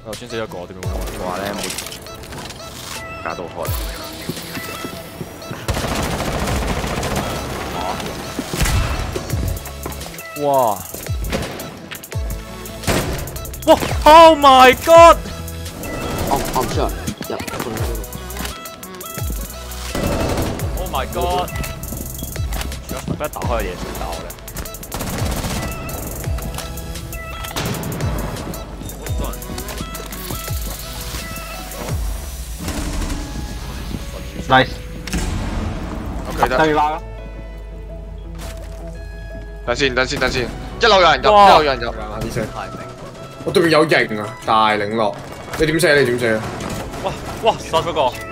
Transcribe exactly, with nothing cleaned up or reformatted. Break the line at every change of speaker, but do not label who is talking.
頭先死一個點樣揾？
話咧冇加到開。
哇！哇 ！Oh my god！
哦哦唔 sure， 入半嗰度。
Oh my god！ 而家打開嘅嘢先打我咧。
Nice。
OK 得。
對話咯。
等先，等先，等先。一樓有人入，一樓有人入。
啲聲。我對面有型啊，大領落。你點寫？你點寫啊？
哇哇！殺咗個。